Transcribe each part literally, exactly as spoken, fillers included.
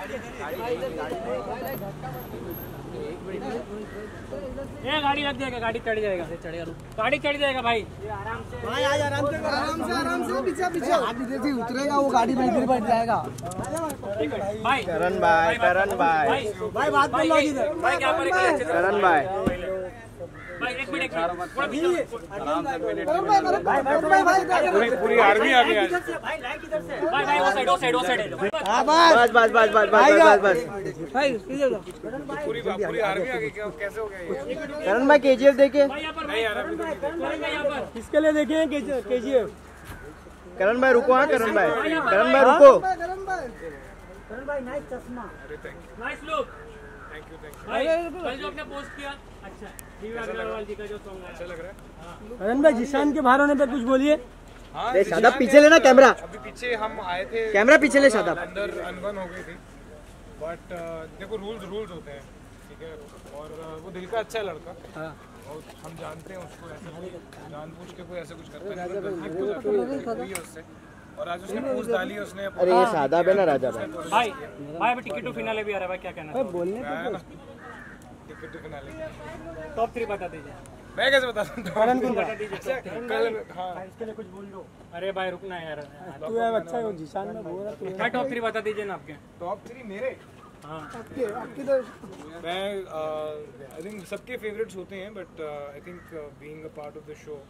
ये गाड़ी लग जाएगा, गाड़ी चढ़ जाएगा, चढ़ेगा, गाड़ी चढ़ जाएगा भाई। आराम से भाई, आज आराम से आराम से आराम से पीछे पीछे आगे जैसे उतरेगा वो गाड़ी में इधर बैठ जाएगा। भाई करण भाई, करण भाई, भाई बात कर लो इधर भाई, क्या पर करण भाई, भाई एक मिनट आराम से भाई, भाई पूरी पूरी आर्मी आ गई आज। भाई लाइक इधर से भाई, भाई वो साइड वो साइड वो साइड बस बस बस बस बस बस भाई पूरी पूरी आर्मी आ गई, क्या कैसे हो गया ये? करण भाई केजीएफ देखे? नहीं यार अभी तो नहीं देखा। किसके लिए देखे केजीएफ? करण भाई रुको, हाँ करण भाई, करण भाई रुको। करण भाई नाइस चश्मा, nice look, thank you thank you भाई कल जो आपने पोस्ट किया अच्छा, दिव्या अग्रवाल जी का जो सॉन्ग अच्छा लग रहा है। करण भाई जिशान के बाहर होने पे कुछ बोलिए। हाँ दे शादाब पीछे लेना कैमरा, अभी पीछे हम आए थे, कैमरा पीछे ले शादाब। अंदर अनबन हो गई थी, बट देखो रूल्स रूल्स होते हैं, ठीक है, और uh, वो दिल का अच्छा है लड़का। हाँ। और हम जानते हैं उसको, ऐसे जानबूझ के कोई ऐसे कुछ करता है, गलती हो जाती है उससे, और आज उसने पोस्ट डाली है उसने। अरे ये शादाब है ना राजा भाई। भाई भाई अभी टिकट टू फिनाले भी आ रहा है भाई, क्या कहना है? बोलने आया ना ticket to finale, top three बता दीजिए। मैं कैसे बता दूं? करण को बता दीजिए कल हाँ इसके लिए कुछ बोल दो। अरे भाई रुकना है यार, तू यार अच्छा है, जिशान में बोल रहा तू। भाई टॉप थ्री बता दीजिए ना आपके। टॉप थ्री मेरे, हाँ आपके आपकी तो मैं आई थिंक सबके फेवरेट्स होते हैं, but I think being a part of the show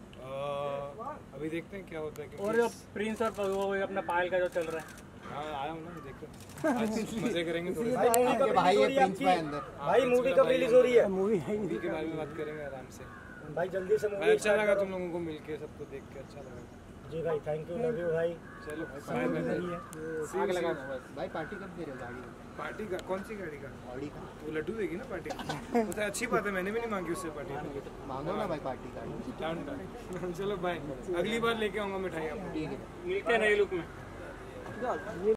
अभी देखते हैं क्या होता है। और जो प्रिंस और वो अपना पायल का जो चल रहा है, हाँ आया हूँ ना, देखते हैं मजे करेंगे थोड़े। आपके भाई है प्रिंस भाई अंदर। भाई मूवी कब रिलीज हो रही है? मूवी है मूवी के बारे में बात करेंगे आराम से भाई, जल्दी से भाई। अच्छा लगा तुम लोगों को मिलके, सबको देख के अच्छा लगा जी भाई, थैंक यू, लव यू भाई। चलो बाय। आग लगा भाई पार्टी कब दे रहे हो गाड़ी पार्टी का, कौन सी गाड़ी का? ऑडी का वो लड्डू देगी ना पार्टी। तो अच्छी बात है, मैंने भी नहीं मांगी उससे पार्टी। मांगो ना भाई पार्टी का। Done done. चलो बाय, अगली बार लेके आऊंगा मिठाई आपको। ठीक है मिलते हैं नए लुक में।